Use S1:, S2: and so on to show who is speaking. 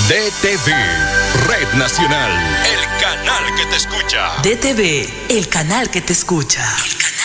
S1: DTV, Red Nacional, el canal que te escucha.
S2: DTV, el canal que te escucha.